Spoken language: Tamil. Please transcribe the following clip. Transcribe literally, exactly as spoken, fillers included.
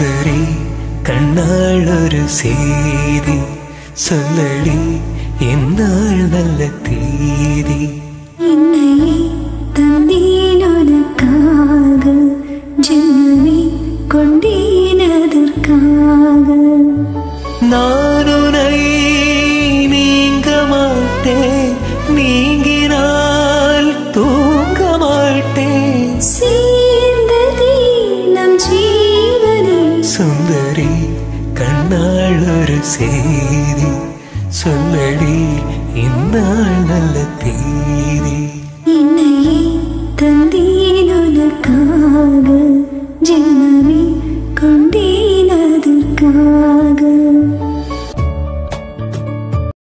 சுந்தரி கண்ணாள் ஒரு செய்தி சொல்லடி என்னால் நல்ல தேதி. என்னையே தந்தேன் உனக்காக, ஜென்மமே கொண்டேன் அதற்காக. நான் உன்னை நீங்க மாட்டேன், நீங்கினால் தூங்க மாட்டேன். சேர்ந்ததே நம் ஜீவனே. சுந்தரி கண்ணாள் ஒரு செய்தி சொல்லடி இந்நாள் நல்ல தேதி. என்னையே தந்தேன் உனக்காக, ஜென்மமே கொண்டேன் அதற்காக.